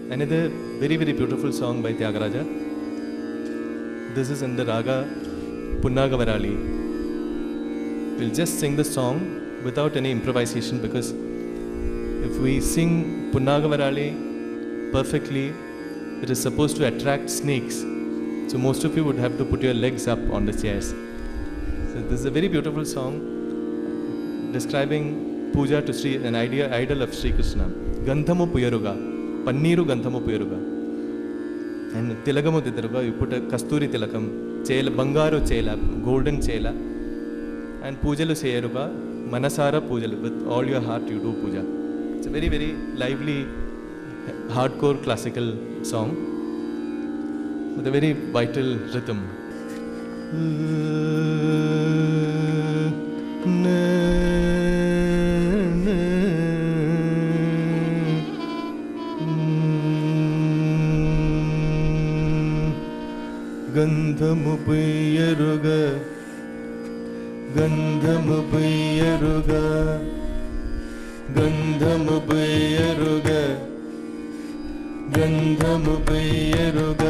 Another very beautiful song by Tyagaraja. This is in the raga Punnagavarali. We'll just sing the song without any improvisation, because if we sing Punnagavarali perfectly, it is supposed to attract snakes. So most of you would have to put your legs up on the chairs. So this is a very beautiful song describing puja to Sri, an idol of Sri Krishna. Gandhamu puyaruga, panneeru gandhamu puyaruga. And tilagamu didaruga, you put a kasturi tilakam, chela, bangaru chela, golden chela. And pujalu seyaruga, manasara pujalu, with all your heart you do puja. It's a very lively, hardcore classical song with a very vital rhythm. Gandhamu puyaruga, gandhamu puyaruga, gandhamu puyaruga, gandhamu puyaruga,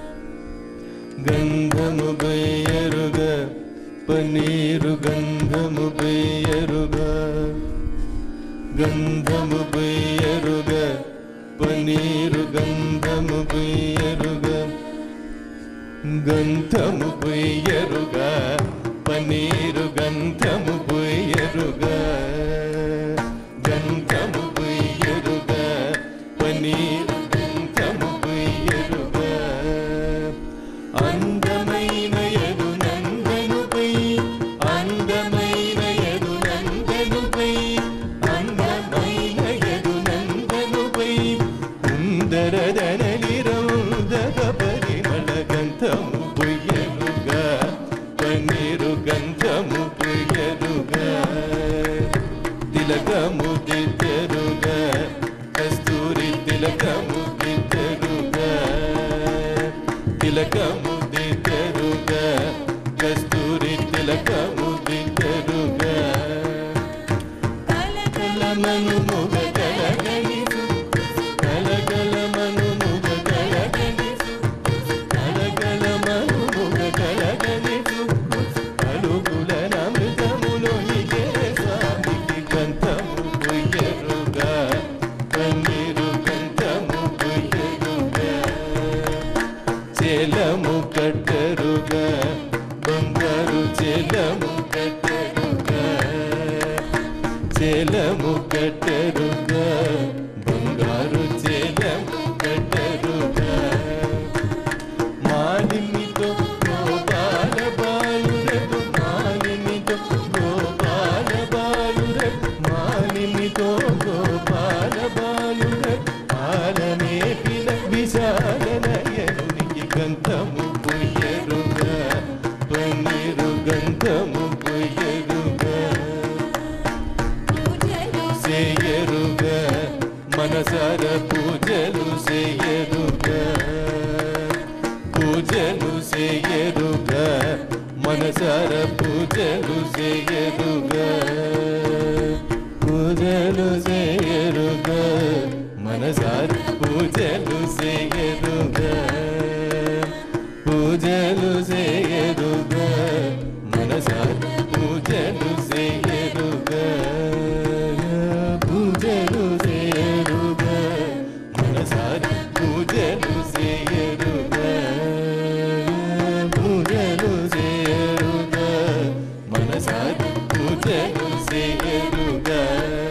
gandhamu puyaruga, panneeru gandhamu puyaruga, gandhamu puyaruga, panneeru gandhamu puyaruga, gandhamu puyaruga, panneeru gandhamu puyaruga, gandhamu puyaruga, panneeru gandhamu puyaruga, అందమైన యదునందనుపై, అందమైన యదునందనుపై, అందమైన యదునందనుపై, సుందరదనలిరౌదక పరిమళ గంధము పుయ్యరుగా, పన్నీరు గంధము పుయ్యరుగా, తిలకము దిద్దరుగా, కస్తూరి తిలకము దిద్దరుగా, తిలకము దిద్దరుగా, కస్తూరి తిలకము దిద్దరుగా, కలకలమను ముగ కలగనిసు, కలకలమను ముగ కలగనిసు, కలకలమను ముగ కలగనిసు, అలుగుల నమృతములో నిజే స్వామికి గంధము పుయ్యరుగా, పన్నీరు గంధము పుయ్యరుగా, చేలము కట్టరుగా, బంగారు చేలము కట్టరుగా, చేలము కట్టరుగా, బంగారు చేలము కట్టరుగా, మాలిమితో గోపాల బాలురకు, మాలిమితో గోపాల బాలురకు, మాలిమితో గోపాల బాలురకు, ఆలనేపిన విశాల నయనునికి గంధము పుయ్యరుగా, పన్నీరు గంధము పుయ్యరుగా, సేయరుగా, మనసార పూజలు సేయరుగా, పూజలు సేయరుగా, మనసార పూజలు సేయరుగా, పూజలు సేయరుగా, మనసార పూజలు సేయరుగా, పూజలు సేయరుగా, మనసార పూజలు సేయరుగా, పూజలు సేయరుగా, మనసార పూజలు సేయరుగా, పూజలు సేయరుగా, మనసార పూజలు సేయరుగా,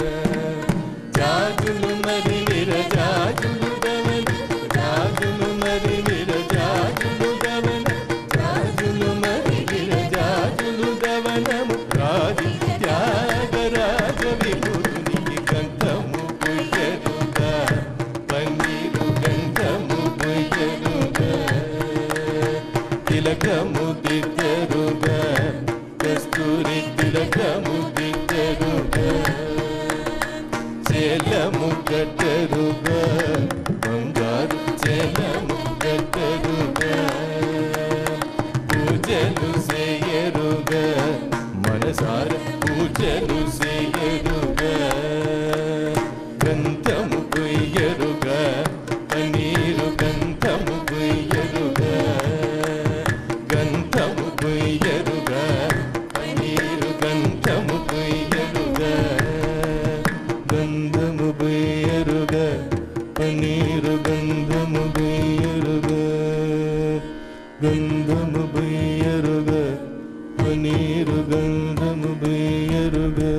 జాజులు మరి విరజాజులు గమన, జాజులు మరి విరజాజులు గమన, జాజులు మరి విరజాజులు గమనము, రాజు త్యాగరాజ విభునికి గంధము పుయ్యరుగా, పన్నీరు గంధము పుయ్యరుగా, తిలకము దిద్దరుగా, కస్తూరి తిలకము దిద్దరుగా, చేలము కట్టరుగా, బంగారు చేలము కట్టరుగా, పూజలు సేయరుగా, మనసార పూజలు సేయరుగా, గంధము పుయ్యరుగా, పన్నీరు little bit